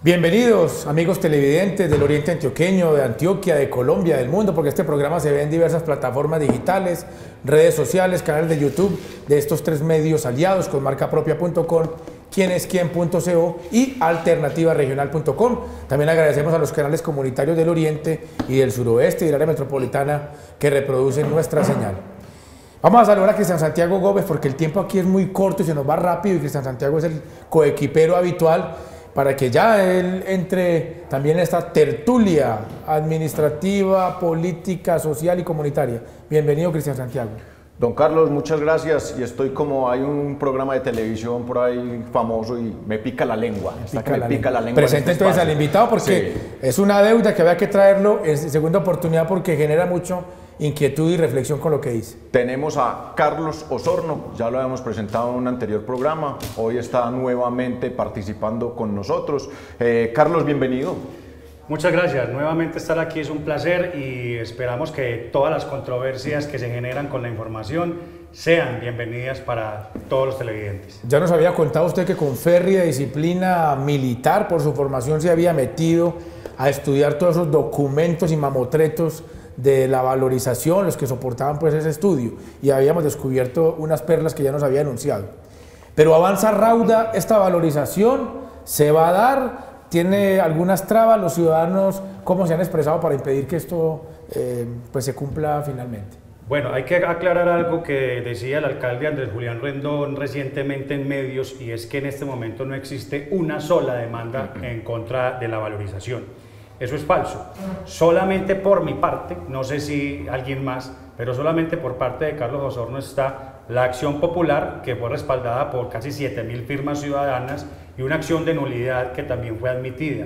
Bienvenidos amigos televidentes del Oriente Antioqueño, de Antioquia, de Colombia, del mundo, porque este programa se ve en diversas plataformas digitales, redes sociales, canales de YouTube de estos tres medios aliados con marcapropia.com, quienesquien.co y alternativaregional.com. También agradecemos a los canales comunitarios del Oriente y del Suroeste y del área metropolitana que reproducen nuestra señal. Vamos a saludar a Cristian Santiago Gómez porque el tiempo aquí es muy corto y se nos va rápido y Cristian Santiago es el coequipero habitual para que ya él entre también en esta tertulia administrativa, política, social y comunitaria. Bienvenido, Cristian Santiago. Don Carlos, muchas gracias. Y estoy como hay un programa de televisión por ahí famoso y me pica la lengua. Me pica la lengua. Presente entonces al invitado porque sí, es una deuda que había que traerlo en segunda oportunidad porque genera mucho inquietud y reflexión con lo que dice. Tenemos a Carlos Osorno, ya lo habíamos presentado en un anterior programa, hoy está nuevamente participando con nosotros. Carlos, bienvenido. Muchas gracias, nuevamente estar aquí es un placer y esperamos que todas las controversias que se generan con la información sean bienvenidas para todos los televidentes. Ya nos había contado usted que con férrea disciplina militar, por su formación, se había metido a estudiar todos esos documentos y mamotretos de la valorización, los que soportaban pues ese estudio, y habíamos descubierto unas perlas que ya nos había anunciado. Pero avanza rauda esta valorización, se va a dar, tiene algunas trabas, los ciudadanos, ¿cómo se han expresado para impedir que esto pues se cumpla finalmente? Bueno, hay que aclarar algo que decía el alcalde Andrés Julián Rendón recientemente en medios, y es que en este momento no existe una sola demanda en contra de la valorización. Eso es falso. Solamente por mi parte, no sé si alguien más, pero solamente por parte de Carlos Osorno está la acción popular que fue respaldada por casi 7.000 firmas ciudadanas y una acción de nulidad que también fue admitida.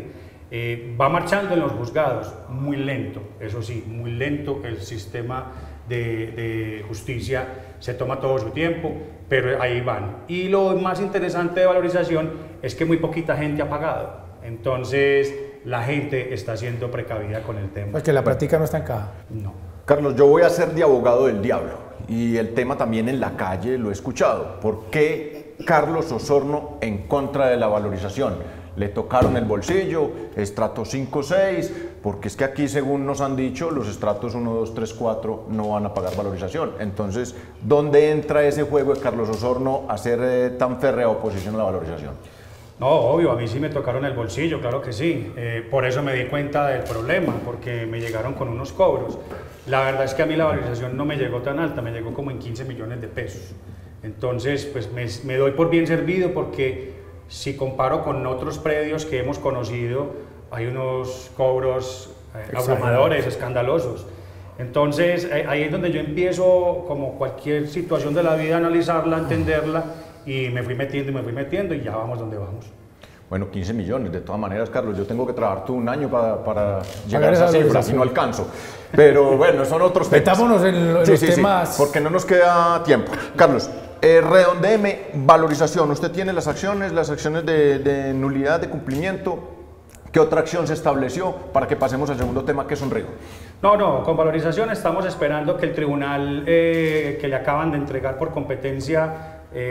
Va marchando en los juzgados, muy lento, eso sí, muy lento. El sistema de justicia se toma todo su tiempo, pero ahí van. Y lo más interesante de valorización es que muy poquita gente ha pagado. Entonces, la gente está siendo precavida con el tema. Porque la práctica no está en caja. No. Carlos, yo voy a ser de abogado del diablo y el tema también en la calle lo he escuchado. ¿Por qué Carlos Osorno en contra de la valorización? Le tocaron el bolsillo, estrato 5, 6, porque es que aquí, según nos han dicho, los estratos 1, 2, 3, 4 no van a pagar valorización. Entonces, ¿dónde entra ese juego de Carlos Osorno a hacer tan férrea oposición a la valorización? No, obvio, a mí sí me tocaron el bolsillo, claro que sí. Por eso me di cuenta del problema, porque me llegaron con unos cobros. La verdad es que a mí la valorización no me llegó tan alta, me llegó como en 15 millones de pesos. Entonces, pues me doy por bien servido porque si comparo con otros predios que hemos conocido, hay unos cobros abrumadores, escandalosos. Entonces, ahí es donde yo empiezo, como cualquier situación de la vida, a analizarla, a entenderla, y me fui metiendo y ya vamos donde vamos. Bueno, 15 millones, de todas maneras, Carlos, yo tengo que trabajar todo un año para llegar a esa cifra, si no alcanzo. Pero bueno, son otros temas. Metámonos en los temas. Porque no nos queda tiempo. Carlos, redondéeme, valorización. Usted tiene las acciones de nulidad de cumplimiento. ¿Qué otra acción se estableció para que pasemos al segundo tema, que es un río? No, con valorización estamos esperando que el tribunal que le acaban de entregar por competencia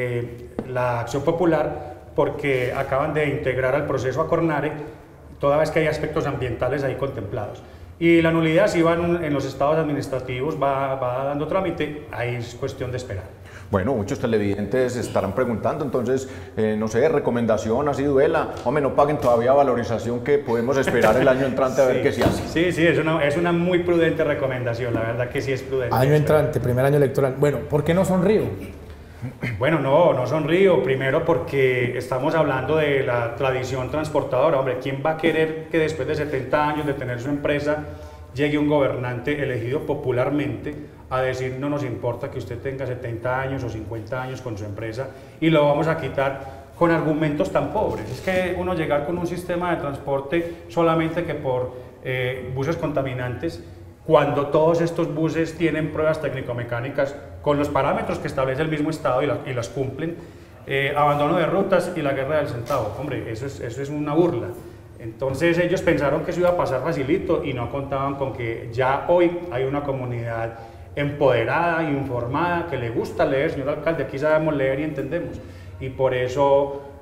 la acción popular, porque acaban de integrar al proceso a Cornare, toda vez que hay aspectos ambientales ahí contemplados. Y la nulidad, si van en los estados administrativos, va dando trámite, ahí es cuestión de esperar. Bueno, muchos televidentes estarán preguntando, entonces, no sé, recomendación, así duela, hombre, no paguen todavía valorización, que podemos esperar el año entrante a ver qué se hace. Sí, es una muy prudente recomendación, la verdad que sí es prudente. Año entrante, primer año electoral. Bueno, ¿por qué no sonrío? Bueno, no sonrío, primero porque estamos hablando de la tradición transportadora. Hombre, ¿quién va a querer que después de 70 años de tener su empresa llegue un gobernante elegido popularmente a decir no nos importa que usted tenga 70 años o 50 años con su empresa y lo vamos a quitar con argumentos tan pobres? Es que uno llegar con un sistema de transporte solamente que por buses contaminantes, cuando todos estos buses tienen pruebas técnico-mecánicas con los parámetros que establece el mismo Estado y las cumplen, abandono de rutas y la guerra del centavo. Hombre, eso es una burla. Entonces ellos pensaron que eso iba a pasar facilito y no contaban con que ya hoy hay una comunidad empoderada, informada, que le gusta leer. Señor alcalde, aquí sabemos leer y entendemos. Y por eso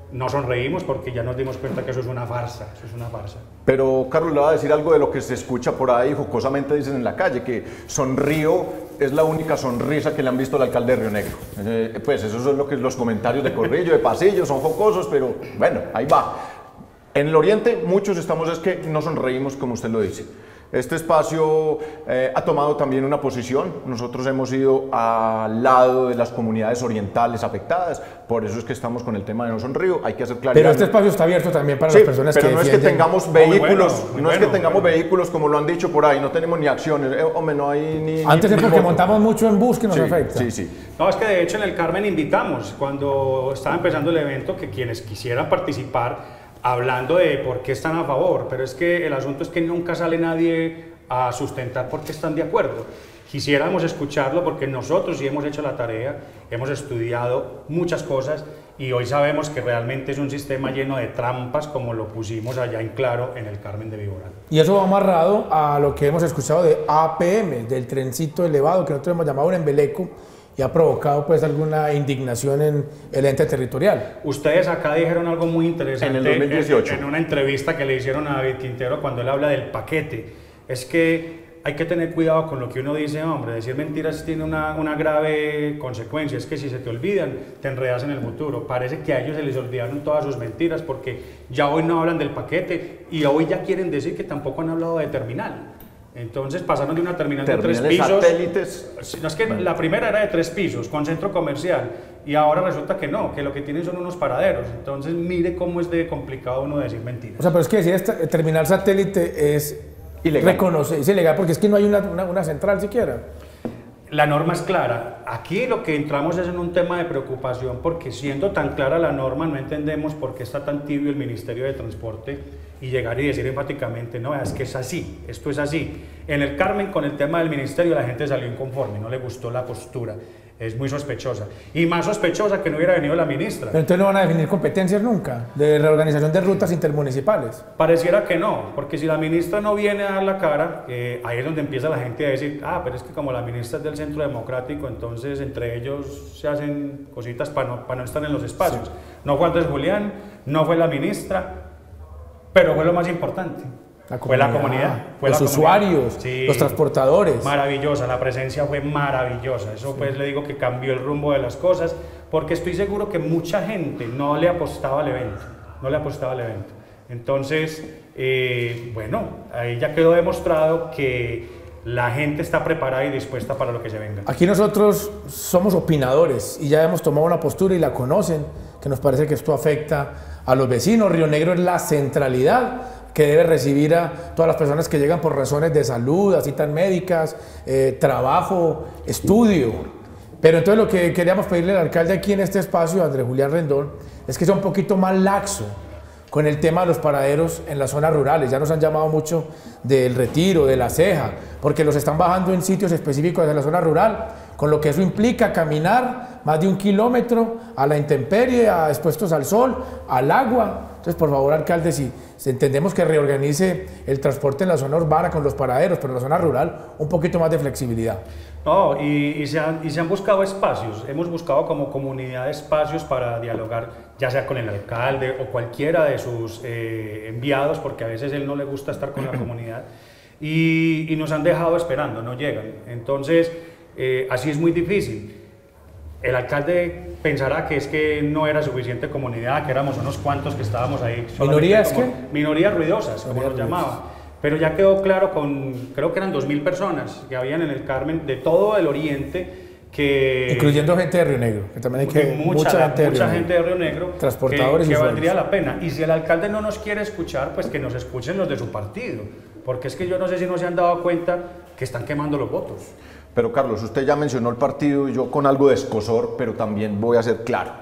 no sonreímos porque ya nos dimos cuenta que eso es una farsa, eso es una farsa. Pero Carlos le va a decir algo de lo que se escucha por ahí, jocosamente dicen en la calle, que Sonrío es la única sonrisa que le han visto al alcalde de Río Negro. Pues esos son los comentarios de corrillo, de pasillo, son jocosos, pero bueno, ahí va. En el Oriente muchos estamos es que no sonreímos como usted lo dice. Este espacio ha tomado también una posición. Nosotros hemos ido al lado de las comunidades orientales afectadas, por eso es que estamos con el tema de No Sonrío. Hay que hacer claridad. Pero este espacio está abierto también para las personas que pero no es que tengamos vehículos, no es que tengamos bueno. vehículos como lo han dicho por ahí, no tenemos ni acciones, hombre, no hay ni... Antes ni es porque moto. montamos mucho en bus que nos Sí, afecta. sí, sí. No, es que de hecho en el Carmen invitamos, cuando estaba empezando el evento, que quienes quisieran participar, hablando de por qué están a favor, pero es que el asunto es que nunca sale nadie a sustentar por qué están de acuerdo. Quisiéramos escucharlo porque nosotros sí hemos hecho la tarea, hemos estudiado muchas cosas y hoy sabemos que realmente es un sistema lleno de trampas como lo pusimos allá en claro en el Carmen de Viboral. Y eso va amarrado a lo que hemos escuchado de APM, del trencito elevado que nosotros hemos llamado un embeleco, y ha provocado pues alguna indignación en el ente territorial. Ustedes acá dijeron algo muy interesante En el 2018. en una entrevista que le hicieron a David Quintero cuando él habla del paquete. Es que hay que tener cuidado con lo que uno dice, hombre, decir mentiras tiene una grave consecuencia, es que si se te olvidan, te enredas en el futuro. Parece que a ellos se les olvidaron todas sus mentiras porque ya hoy no hablan del paquete y hoy ya quieren decir que tampoco han hablado de terminal. Entonces pasaron de una terminal de 3 pisos. Satélites. No, es que la primera era de 3 pisos, con centro comercial, y ahora resulta que no, que lo que tienen son unos paraderos. Entonces mire cómo es de complicado uno decir mentiras. O sea, pero es que decir terminal satélite es ilegal. Es ilegal porque es que no hay una central siquiera. La norma es clara. Aquí lo que entramos es en un tema de preocupación porque siendo tan clara la norma no entendemos por qué está tan tibio el Ministerio de Transporte y llegar y decir enfáticamente, no, es que es así, esto es así. En el Carmen con el tema del ministerio la gente salió inconforme, no le gustó la postura, es muy sospechosa. Y más sospechosa que no hubiera venido la ministra. Pero entonces no van a definir competencias nunca, de reorganización de rutas intermunicipales. Pareciera que no, porque si la ministra no viene a dar la cara, ahí es donde empieza la gente a decir, pero es que como la ministra es del Centro Democrático, entonces entre ellos se hacen cositas para no estar en los espacios. Sí. No fue Andrés Julián, no fue la ministra, pero fue lo más importante. Fue la comunidad. Fue los usuarios, sí, los transportadores. Maravillosa, la presencia fue maravillosa. Eso pues le digo que cambió el rumbo de las cosas, porque estoy seguro que mucha gente no le apostaba al evento. No le apostaba al evento. Entonces, bueno, ahí ya quedó demostrado que la gente está preparada y dispuesta para lo que se venga. Aquí nosotros somos opinadores y ya hemos tomado una postura y la conocen, que nos parece que esto afecta a los vecinos. Río Negro es la centralidad que debe recibir a todas las personas que llegan por razones de salud, a citas médicas, trabajo, estudio. Pero entonces lo que queríamos pedirle al alcalde aquí en este espacio, Andrés Julián Rendón, es que sea un poquito más laxo con el tema de los paraderos en las zonas rurales. Ya nos han llamado mucho del Retiro, de La Ceja, porque los están bajando en sitios específicos de la zona rural, con lo que eso implica caminar más de 1 kilómetro a la intemperie, expuestos al sol, al agua. Entonces, por favor, alcalde, si entendemos que reorganice el transporte en la zona urbana con los paraderos, pero en la zona rural, un poquito más de flexibilidad. No, y se han buscado espacios, hemos buscado como comunidad espacios para dialogar, ya sea con el alcalde o cualquiera de sus enviados, porque a veces él no le gusta estar con la comunidad, y nos han dejado esperando, no llegan. Entonces, así es muy difícil. El alcalde pensará que es que no era suficiente comunidad, que éramos unos cuantos que estábamos ahí. ¿Minorías qué? Minorías ruidosas, como nos llamaban. Pero ya quedó claro creo que eran 2.000 personas que habían en el Carmen de todo el oriente, que incluyendo gente de Río Negro, que también hay que mucha gente de Río Negro, transportadores que valdría la pena. Y si el alcalde no nos quiere escuchar, pues que nos escuchen los de su partido, porque es que yo no sé si no se han dado cuenta que están quemando los votos. Pero Carlos, usted ya mencionó el partido y yo con algo de escozor, pero también voy a ser claro.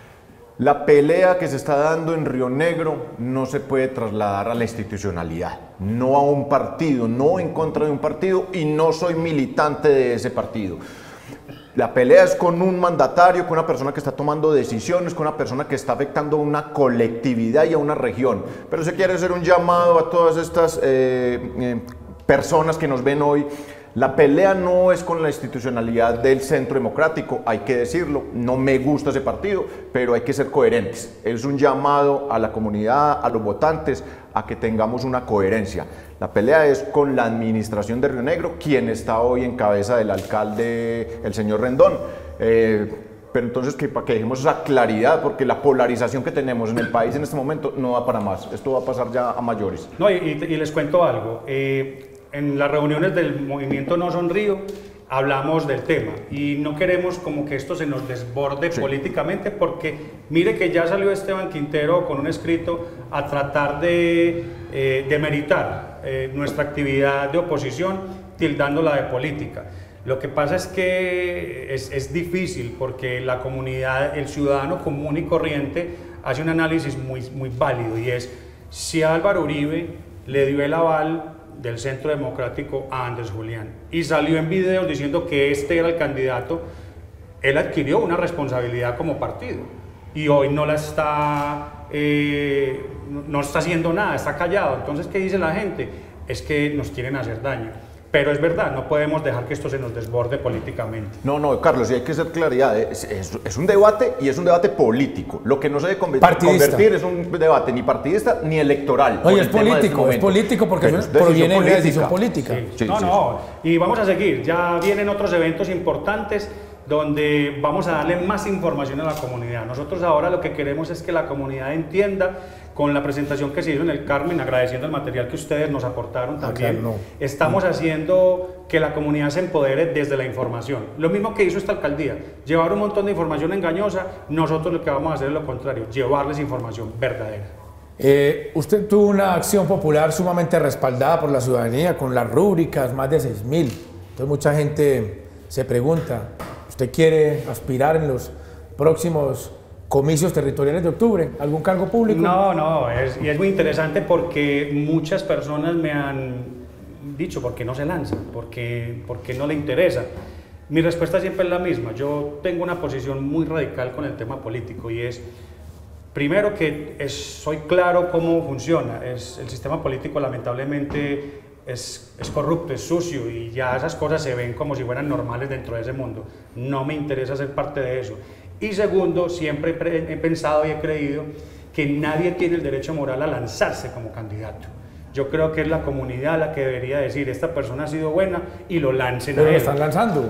La pelea que se está dando en Río Negro no se puede trasladar a la institucionalidad, no a un partido, no en contra de un partido, y no soy militante de ese partido. La pelea es con un mandatario, con una persona que está tomando decisiones, con una persona que está afectando a una colectividad y a una región. Pero se quiere hacer un llamado a todas estas personas que nos ven hoy. La pelea no es con la institucionalidad del Centro Democrático, hay que decirlo, no me gusta ese partido, pero hay que ser coherentes. Es un llamado a la comunidad, a los votantes, a que tengamos una coherencia. La pelea es con la administración de Río Negro, quien está hoy en cabeza del alcalde, el señor Rendón. Pero entonces para que dejemos esa claridad, porque la polarización que tenemos en el país en este momento no va para más, esto va a pasar ya a mayores. No, y les cuento algo. En las reuniones del movimiento No Sonrío hablamos del tema y no queremos como que esto se nos desborde políticamente, porque mire que ya salió Esteban Quintero con un escrito a tratar de demeritar nuestra actividad de oposición, tildándola de política. Lo que pasa es que es difícil, porque la comunidad, el ciudadano común y corriente hace un análisis muy válido, y es: si Álvaro Uribe le dio el aval del Centro Democrático a Andrés Julián y salió en videos diciendo que este era el candidato, él adquirió una responsabilidad como partido y hoy no está haciendo nada, está callado. Entonces, ¿qué dice la gente? Es que nos quieren hacer daño. Pero es verdad, no podemos dejar que esto se nos desborde políticamente. No, Carlos, y hay que ser claridad, es un debate, y es un debate político. Lo que no se debe convertir es un debate ni partidista ni electoral. Oye, es político porque proviene de una decisión política. Sí. Y vamos a seguir, ya vienen otros eventos importantes donde vamos a darle más información a la comunidad. Nosotros ahora lo que queremos es que la comunidad entienda, con la presentación que se hizo en el Carmen, agradeciendo el material que ustedes nos aportaron también, estamos haciendo que la comunidad se empodere desde la información. Lo mismo que hizo esta alcaldía, llevar un montón de información engañosa. Nosotros lo que vamos a hacer es lo contrario, llevarles información verdadera. Usted tuvo una acción popular sumamente respaldada por la ciudadanía, con las rúbricas, más de 6.000. Entonces mucha gente se pregunta, ¿usted quiere aspirar en los próximos comicios territoriales de octubre? ¿Algún cargo público? No, y es muy interesante, porque muchas personas me han dicho por qué no se lanza, por qué no le interesa. Mi respuesta siempre es la misma. Yo tengo una posición muy radical con el tema político, y es, primero, que soy claro cómo funciona. El sistema político lamentablemente es corrupto, es sucio, y ya esas cosas se ven como si fueran normales dentro de ese mundo. No me interesa ser parte de eso. Y segundo, siempre he pensado y he creído que nadie tiene el derecho moral a lanzarse como candidato. Yo creo que es la comunidad la que debería decir: esta persona ha sido buena, y lo lancen a él. Pero lo están lanzando.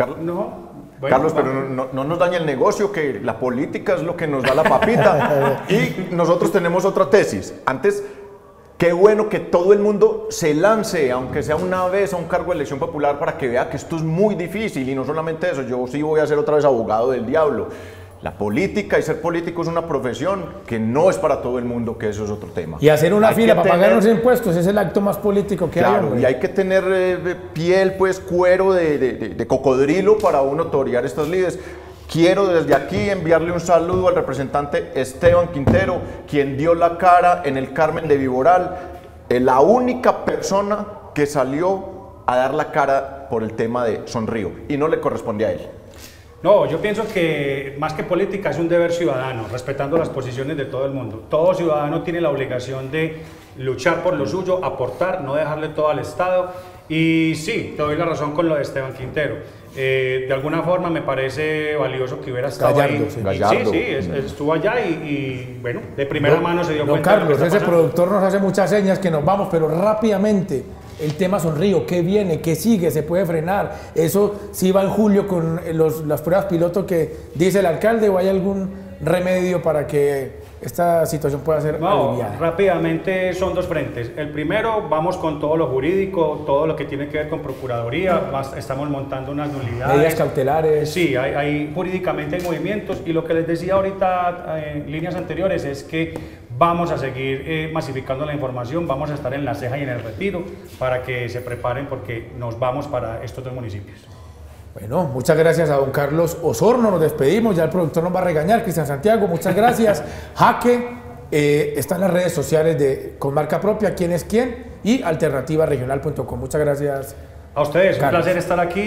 Carlos, pero no nos dañe el negocio, que la política es lo que nos da la papita. Y nosotros tenemos otra tesis. Antes, qué bueno que todo el mundo se lance, aunque sea una vez, a un cargo de elección popular, para que vea que esto es muy difícil. Y no solamente eso, yo sí voy a ser otra vez abogado del diablo. La política y ser político es una profesión que no es para todo el mundo, que eso es otro tema. Y hacer una fila para pagar los impuestos es el acto más político que hay. Claro, y hay que tener piel, pues cuero de cocodrilo para uno torear estas lides. Quiero desde aquí enviarle un saludo al representante Esteban Quintero, quien dio la cara en el Carmen de Viboral, la única persona que salió a dar la cara por el tema de Sonrío, y no le corresponde a él. No, yo pienso que más que política es un deber ciudadano, respetando las posiciones de todo el mundo. Todo ciudadano tiene la obligación de luchar por lo suyo, aportar, no dejarle todo al Estado. Y sí, te doy la razón con lo de Esteban Quintero. De alguna forma me parece valioso que hubiera estado ahí. Gallardo. Sí, estuvo allá y bueno, de primera mano se dio cuenta. Carlos, ese productor nos hace muchas señas que nos vamos, pero rápidamente. El tema Sonrío, ¿qué viene? ¿Qué sigue? ¿Se puede frenar? ¿Eso sí va en julio con las pruebas piloto que dice el alcalde, o hay algún remedio para que esta situación pueda ser aliviada? Rápidamente son dos frentes. El primero, vamos con todo lo jurídico, todo lo que tiene que ver con Procuraduría. Estamos montando unas nulidades. Medidas cautelares. Sí, jurídicamente hay movimientos, y lo que les decía ahorita en líneas anteriores es que vamos a seguir masificando la información, vamos a estar en La Ceja y en El Retiro para que se preparen, porque nos vamos para estos dos municipios. Bueno, muchas gracias a don Carlos Osorno, nos despedimos, ya el productor nos va a regañar, Cristian Santiago, muchas gracias. Jaque está en las redes sociales de Con Marca Propia, quién es quién, y alternativaregional.com. Muchas gracias. A ustedes, Carlos. Un placer estar aquí,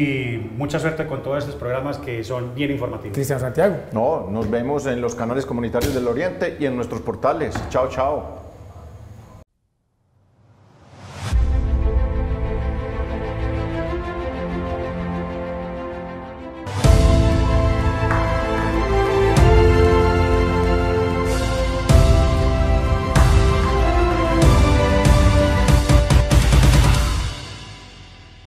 y mucha suerte con todos estos programas que son bien informativos. Cristian Santiago. No, nos vemos en los canales comunitarios del Oriente y en nuestros portales. Chao, chao.